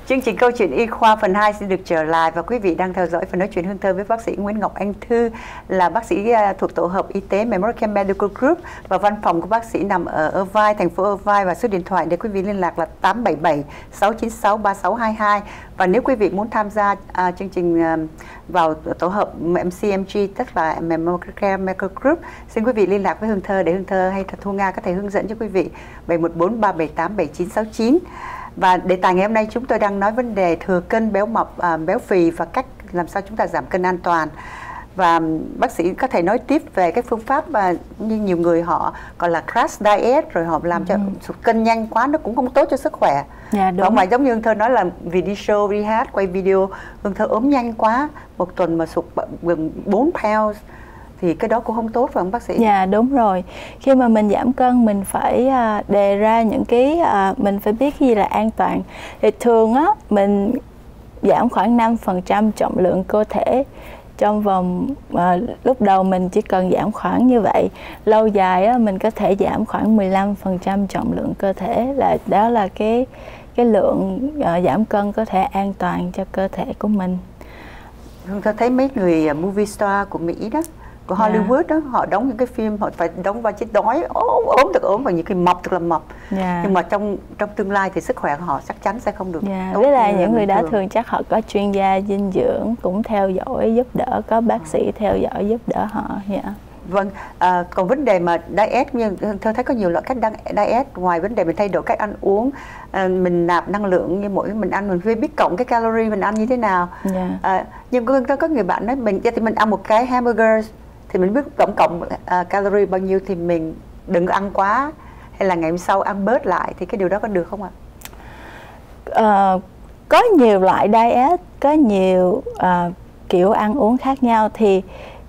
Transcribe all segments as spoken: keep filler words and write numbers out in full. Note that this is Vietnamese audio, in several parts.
Chương trình Câu chuyện Y khoa phần hai xin được trở lại và quý vị đang theo dõi phần nói chuyện hương thơ với bác sĩ Nguyễn Ngọc Anh Thư, là bác sĩ thuộc tổ hợp y tế Memorial Care Medical Group, và văn phòng của bác sĩ nằm ở Irvine, thành phố Irvine, và số điện thoại để quý vị liên lạc là tám bảy bảy sáu chín sáu ba sáu hai hai. Và nếu quý vị muốn tham gia à, chương trình à, vào tổ hợp em xê em giê, tức là Memorial Care Medical Group, xin quý vị liên lạc với Hương Thơ để Hương Thơ hay Thu Nga có thể hướng dẫn cho quý vị. Bảy một bốn ba bảy tám bảy chín sáu chín. Và đề tài ngày hôm nay chúng tôi đang nói vấn đề thừa cân, béo mập, à, béo phì và cách làm sao chúng ta giảm cân an toàn. Và bác sĩ có thể nói tiếp về cái phương pháp mà như nhiều người họ gọi là crash diet, rồi họ làm cho ừ. sụt cân nhanh quá nó cũng không tốt cho sức khỏe. Dạ, đúng. Và ngoài giống như Hương Thơ nói là vì đi show, đi hát, quay video, Hương Thơ ốm nhanh quá, một tuần mà sụt gần bốn pounds, thì cái đó cũng không tốt phải không bác sĩ? Dạ đúng rồi. Khi mà mình giảm cân mình phải đề ra những cái, mình phải biết cái gì là an toàn. Thì thường á mình giảm khoảng năm phần trăm trọng lượng cơ thể trong vòng à, lúc đầu mình chỉ cần giảm khoảng như vậy. Lâu dài á, mình có thể giảm khoảng mười lăm phần trăm trọng lượng cơ thể, là đó là cái cái lượng à, giảm cân có thể an toàn cho cơ thể của mình. Hương Thơ thấy mấy người movie star của Mỹ đó, của Hollywood yeah. đó, họ đóng những cái phim họ phải đóng vai chết đói, ốm ốm thật ốm và những cái mập thật là mập. Yeah. Nhưng mà trong trong tương lai thì sức khỏe của họ chắc chắn sẽ không được yeah. tốt. Với lại những người đó thường. thường chắc họ có chuyên gia dinh dưỡng cũng theo dõi giúp đỡ, có bác sĩ theo dõi giúp đỡ họ. Yeah. Vâng, à, còn vấn đề mà diet, như tôi thấy có nhiều loại cách diet, ngoài vấn đề mình thay đổi cách ăn uống, à, mình nạp năng lượng, như mỗi mình ăn mình phải biết cộng cái calorie mình ăn như thế nào. Yeah. À, nhưng có, có người bạn nói mình thì mình ăn một cái hamburger thì mình biết tổng cộng uh, calorie bao nhiêu thì mình đừng ăn quá, hay là ngày hôm sau ăn bớt lại, thì cái điều đó có được không ạ? Uh, có nhiều loại diet, có nhiều uh, kiểu ăn uống khác nhau. Thì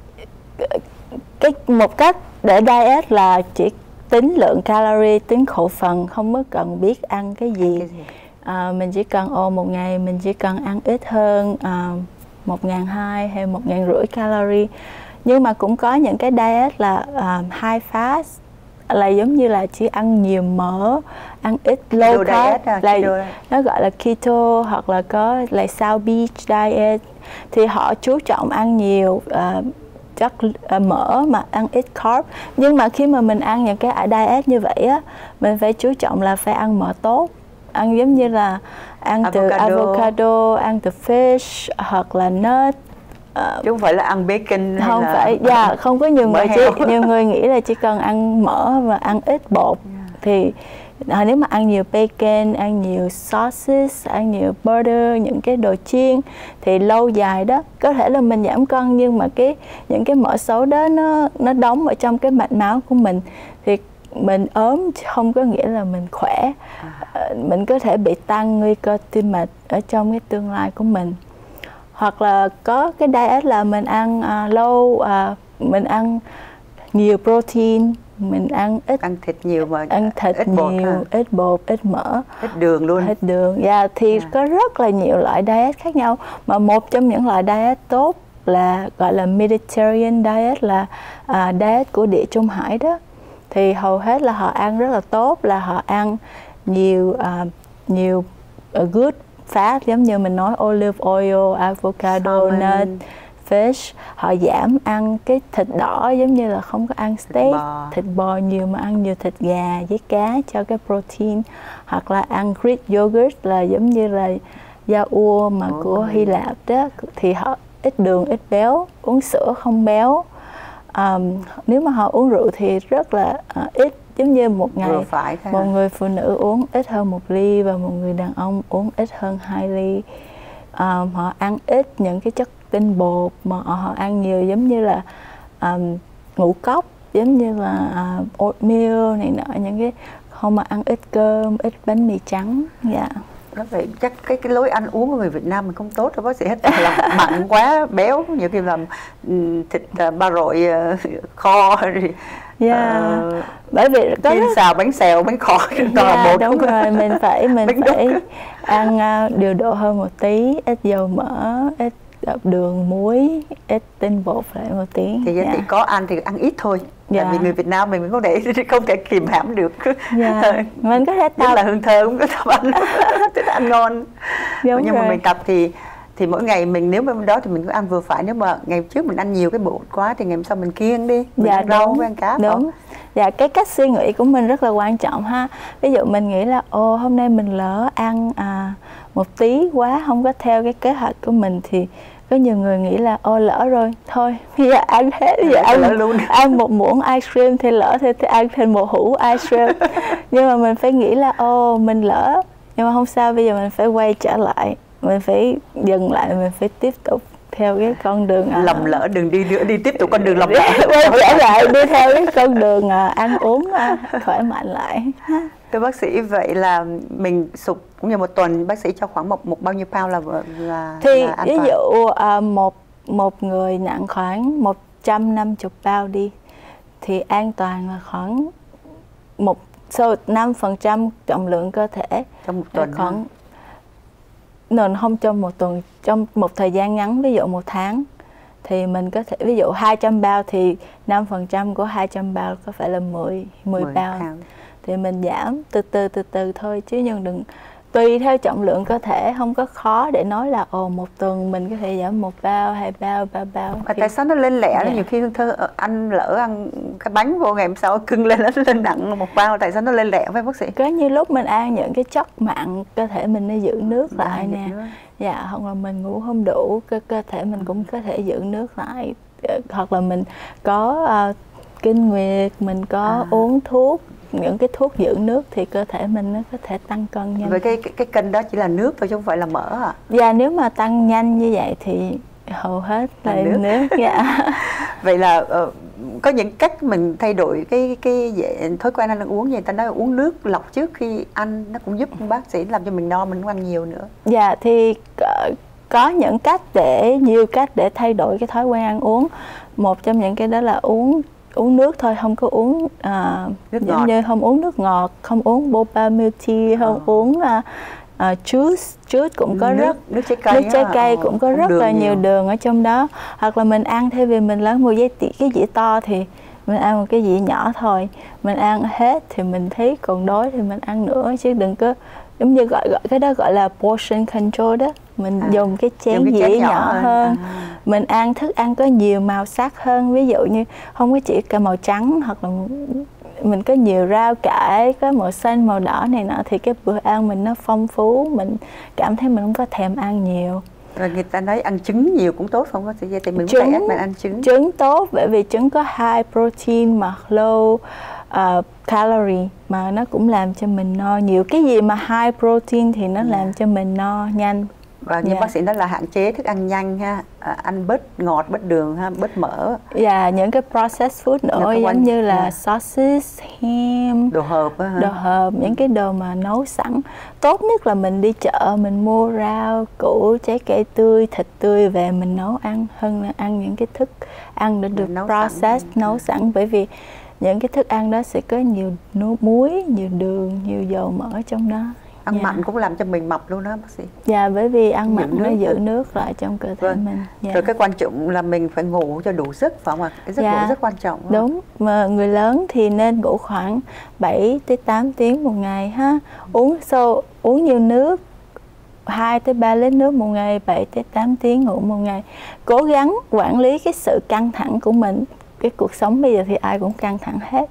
cái một cách để diet là chỉ tính lượng calorie, tính khẩu phần, không có cần biết ăn cái gì. Cái gì? Uh, mình chỉ cần ồ một ngày mình chỉ cần ăn ít hơn uh, một ngàn hai hay một ngàn rưỡi calorie. Nhưng mà cũng có những cái diet là uh, high fast, là giống như là chỉ ăn nhiều mỡ, ăn ít low carb, à, là nó gọi là keto, hoặc là có là South Beach diet. Thì họ chú trọng ăn nhiều uh, chất uh, mỡ mà ăn ít carb. Nhưng mà khi mà mình ăn những cái diet như vậy á, mình phải chú trọng là phải ăn mỡ tốt, ăn giống như là ăn avocado. từ avocado, ăn từ fish hoặc là nut. Uh, chứ không phải là ăn bacon, không là phải, dạ, không có nhiều người chỉ, nhiều người nghĩ là chỉ cần ăn mỡ và ăn ít bột. Yeah. Thì à, nếu mà ăn nhiều bacon, ăn nhiều sauces, ăn nhiều butter, những cái đồ chiên, thì lâu dài đó có thể là mình giảm cân, nhưng mà cái những cái mỡ xấu đó nó nó đóng ở trong cái mạch máu của mình, thì mình ốm không có nghĩa là mình khỏe. À, mình có thể bị tăng nguy cơ tim mạch ở trong cái tương lai của mình. Hoặc là có cái diet là mình ăn uh, low, uh, mình ăn nhiều protein, mình ăn ít, ăn thịt nhiều mà ăn thịt ít nhiều, bột, ít bột, ít mỡ, ít đường luôn. Ít đường. Yeah, thì yeah. có rất là nhiều loại diet khác nhau, mà một trong những loại diet tốt là gọi là Mediterranean diet, là uh, diet của Địa Trung Hải đó. Thì hầu hết là họ ăn rất là tốt, là họ ăn nhiều uh, nhiều uh, good fat, giống như mình nói olive oil, avocado, nut, fish. Họ giảm ăn cái thịt đỏ, giống như là không có ăn steak, thịt bò, thịt bò nhiều, mà ăn nhiều thịt gà với cá cho cái protein. Hoặc là ăn Greek yogurt, là giống như là yaourt mà oh. của Hy Lạp đó, thì họ ít đường, ít béo, uống sữa không béo. Um, nếu mà họ uống rượu thì rất là uh, ít, giống như một ngày một người phụ nữ uống ít hơn một ly và một người đàn ông uống ít hơn hai ly. Um, họ ăn ít những cái chất tinh bột, mà họ ăn nhiều giống như là um, ngũ cốc, giống như là uh, oatmeal này nọ, những cái không, mà ăn ít cơm, ít bánh mì trắng. Dạ. Đó vậy chắc cái cái lối ăn uống của người Việt Nam mình không tốt đâu bác sĩ, hết là mặn quá, béo, nhiều khi làm thịt uh, ba rọi uh, kho rồi. Yeah. Uh, bởi vì có chiên xào, bánh xèo, bánh kho, yeah, bột đúng rồi, mình phải mình phải ăn uh, điều độ hơn một tí, ít dầu mỡ, ít đường, muối, ít tinh bột lại một tí. Thì yeah. có ăn thì ăn ít thôi. Yeah. Tại vì người Việt Nam mình mình không thể không thể kìm hãm được. Yeah. Mình có thể tạo là Hương Thơ cũng có tập ăn, thích ăn ngon. Đúng nhưng rồi. mà mình tập thì thì mỗi ngày mình nếu mà đó thì mình cứ ăn vừa phải, nếu mà ngày trước mình ăn nhiều cái bột quá thì ngày sau mình kiêng đi, mình dạ, ăn rau đúng, với ăn cá. đúng. Không? Dạ, cái cách suy nghĩ của mình rất là quan trọng ha. Ví dụ mình nghĩ là ồ hôm nay mình lỡ ăn à, một tí quá, không có theo cái kế hoạch của mình, thì có nhiều người nghĩ là ô lỡ rồi thôi bây giờ ăn hết, bây giờ ăn, luôn. ăn một muỗng ice cream thì lỡ thì, thì ăn thêm một hũ ice cream. Nhưng mà mình phải nghĩ là ô mình lỡ, nhưng mà không sao, bây giờ mình phải quay trở lại, mình phải dừng lại, mình phải tiếp tục theo cái con đường à, lầm lỡ đừng đi nữa, đi tiếp tục con đường lầm lỡ. quay trở lại đi theo cái con đường à, ăn uống à, khỏe mạnh lại. Thưa bác sĩ, vậy là mình sụt cũng như một tuần bác sĩ cho khoảng một một bao nhiêu pound là là thì là an ví toàn? dụ à, một một người nặng khoảng một trăm năm mươi pound đi thì an toàn là khoảng một so năm phần trăm trọng lượng cơ thể trong một tuần khoảng nên không trong một tuần, trong một thời gian ngắn, ví dụ một tháng thì mình có thể ví dụ hai trăm pound thì năm phần trăm của hai trăm pound có phải là mười mười pound. Thì mình giảm từ từ từ từ thôi, chứ nhưng đừng tùy theo trọng lượng cơ thể, không có khó để nói là ồ một tuần mình có thể giảm một bao, hai bao, ba bao. Mà tại sao nó lên lẻ? Dạ. Nhiều khi thơ ăn lỡ ăn cái bánh vô ngày hôm sau cưng lên nó lên nặng một bao, tại sao nó lên lẻ với bác sĩ? Có như lúc mình ăn những cái chất mặn, cơ thể mình nó giữ nước dạ, lại nè. Nước. Dạ, hoặc là mình ngủ không đủ, cơ cơ thể mình cũng có thể giữ nước lại. Hoặc là mình có uh, kinh nguyệt, mình có à. uống thuốc, những cái thuốc giữ nước thì cơ thể mình nó có thể tăng cân nhanh. Vậy cái, cái cái cân đó chỉ là nước thôi chứ không phải là mỡ à? Dạ, nếu mà tăng nhanh như vậy thì hầu hết là, là nước. nước. Dạ. Vậy là uh, có những cách mình thay đổi cái cái thói quen ăn uống, như ta nói uống nước lọc trước khi ăn, nó cũng giúp bác sĩ làm cho mình no, mình không ăn nhiều nữa. Dạ, thì uh, có những cách để nhiều cách để thay đổi cái thói quen ăn uống. Một trong những cái đó là uống uống nước thôi, không có uống uh, nước giống ngọt. như không uống nước ngọt, không uống boba milk tea, không ờ. uống uh, uh, juice, juice cũng có nước, rất nước trái cây, nước trái cây ờ, cũng có rất là nhiều. nhiều đường ở trong đó. Hoặc là mình ăn thay vì mình lấy một cái dĩa, cái dĩa to thì mình ăn một cái dĩa nhỏ thôi, mình ăn hết thì mình thấy còn đói thì mình ăn nữa, chứ đừng có giống như gọi gọi cái đó gọi là portion control đó. Mình à, dùng cái chén dùng cái dĩa nhỏ, nhỏ hơn, hơn. À. Mình ăn thức ăn có nhiều màu sắc hơn, ví dụ như không có chỉ cả màu trắng, hoặc là mình có nhiều rau cải, có màu xanh, màu đỏ này nọ, thì cái bữa ăn mình nó phong phú, mình cảm thấy mình không có thèm ăn nhiều. Rồi người ta nói ăn trứng nhiều cũng tốt không? Có thì mình trứng, phải mình ăn trứng. Trứng tốt, bởi vì trứng có high protein mà low uh, calorie, mà nó cũng làm cho mình no. Nhiều cái gì mà high protein thì nó yeah. làm cho mình no nhanh. Và như yeah. bác sĩ nói là hạn chế thức ăn nhanh ha, à, ăn bớt ngọt, bớt đường ha, bớt mỡ. Dạ, yeah, những cái processed food nữa, giống quan... như là yeah. sausage, ham, đồ hộp á, đồ hộp, những cái đồ mà nấu sẵn. Tốt nhất là mình đi chợ, mình mua rau, củ, trái cây tươi, thịt tươi về mình nấu ăn, hơn là ăn những cái thức ăn đã được nấu processed, sẵn. nấu sẵn. Bởi vì những cái thức ăn đó sẽ có nhiều muối, nhiều đường, nhiều dầu mỡ trong đó. Ăn dạ. mặn cũng làm cho mình mập luôn đó bác sĩ. Dạ, bởi vì ăn mặn nó giữ nước lại trong cơ thể vâng. mình. Dạ. Rồi cái quan trọng là mình phải ngủ cho đủ giấc, phải không ạ? Cái giấc dạ. ngủ rất quan trọng. Không? Đúng, mà người lớn thì nên ngủ khoảng bảy tới tám tiếng một ngày ha. Uống sâu, uống nhiều nước, hai tới ba lít nước một ngày, bảy tới tám tiếng ngủ một ngày. Cố gắng quản lý cái sự căng thẳng của mình. Cái cuộc sống bây giờ thì ai cũng căng thẳng hết.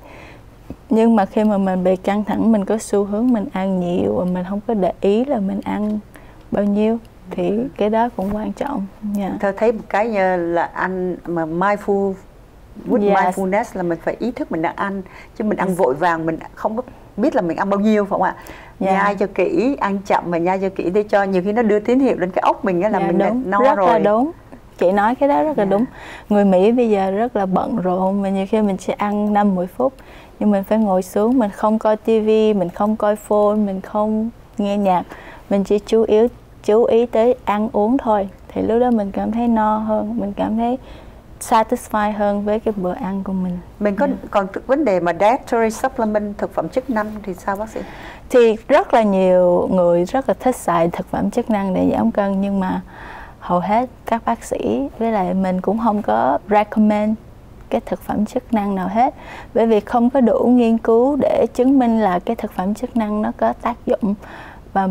Nhưng mà khi mà mình bị căng thẳng, mình có xu hướng mình ăn nhiều và mình không có để ý là mình ăn bao nhiêu, thì cái đó cũng quan trọng. Yeah. Tôi thấy một cái như là ăn mà mindful, with yes. mindfulness là mình phải ý thức mình đang ăn, chứ mình ăn vội vàng mình không có biết là mình ăn bao nhiêu, phải không ạ? Yeah. Nhai cho kỹ, ăn chậm và nhai cho kỹ để cho nhiều khi nó đưa tín hiệu đến cái óc mình là yeah, mình đúng. no rất rồi. Là đúng. Chị nói cái đó rất là yeah. đúng. Người Mỹ bây giờ rất là bận rộn, mà nhiều khi mình chỉ ăn năm mười phút, nhưng mình phải ngồi xuống, mình không coi tivi, mình không coi phone, mình không nghe nhạc, mình chỉ chú ý chú ý tới ăn uống thôi, thì lúc đó mình cảm thấy no hơn, mình cảm thấy satisfied hơn với cái bữa ăn của mình. Mình có yeah. còn vấn đề mà dietary supplement, thực phẩm chức năng thì sao bác sĩ? Thì rất là nhiều người rất là thích xài thực phẩm chức năng để giảm cân, nhưng mà hầu hết các bác sĩ với lại mình cũng không có recommend cái thực phẩm chức năng nào hết, bởi vì không có đủ nghiên cứu để chứng minh là cái thực phẩm chức năng nó có tác dụng. Và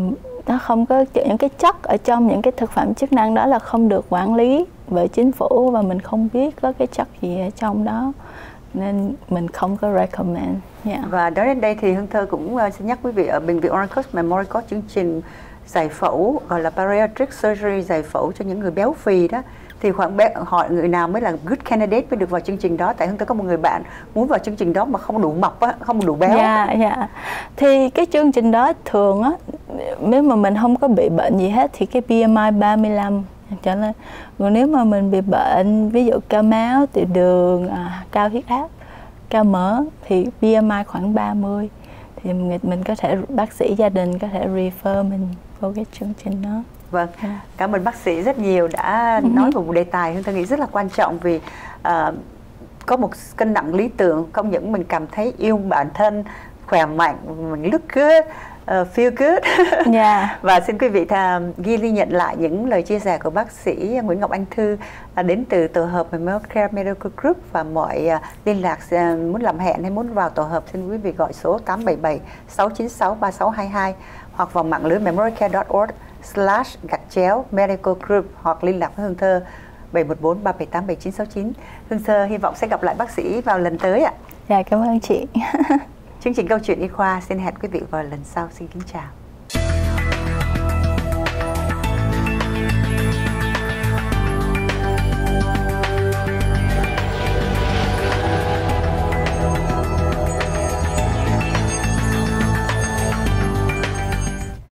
nó không có những cái chất ở trong những cái thực phẩm chức năng đó là không được quản lý bởi chính phủ, và mình không biết có cái chất gì ở trong đó nên mình không có recommend. Yeah. Và nói đến đây thì Hương Thơ cũng uh, xin nhắc quý vị, ở bệnh viện Orange Coast Memorial có chương trình giải phẫu gọi là bariatric surgery, giải phẫu cho những người béo phì đó. Thì khoảng bé, hỏi người nào mới là good candidate mới được vào chương trình đó. Tại Hương Thơ có một người bạn muốn vào chương trình đó mà không đủ mập á, không đủ béo. Dạ, dạ. Thì cái chương trình đó thường á, nếu mà mình không có bị bệnh gì hết thì cái B M I ba mươi lăm trở lên. Còn nếu mà mình bị bệnh, ví dụ cao máu, tiểu đường, à, cao huyết áp, cao mỡ thì B M I khoảng ba mươi. Thì mình, mình có thể, bác sĩ gia đình có thể refer mình vô cái chương trình đó. Vâng, cảm ơn bác sĩ rất nhiều đã nói về một đề tài Hương Thơ nghĩ rất là quan trọng, vì uh, có một cân nặng lý tưởng, không những mình cảm thấy yêu bản thân, khỏe mạnh, mình look good, uh, feel good. Yeah. Và xin quý vị thà, ghi ghi nhận lại những lời chia sẻ của bác sĩ Nguyễn Ngọc Anh Thư uh, đến từ tổ hợp Memorcare Medical Group, và mọi uh, liên lạc uh, muốn làm hẹn hay muốn vào tổ hợp xin quý vị gọi số tám bảy bảy sáu chín sáu ba sáu hai hai hoặc vào mạng lưới memoricare chấm org slash gạch chéo medical group, hoặc liên lạc với Hương Thơ bảy một bốn ba bảy tám bảy chín sáu chín. Hương Thơ hy vọng sẽ gặp lại bác sĩ vào lần tới ạ. Dạ, cảm ơn chị. Chương trình Câu chuyện Y khoa xin hẹn quý vị vào lần sau. Xin kính chào.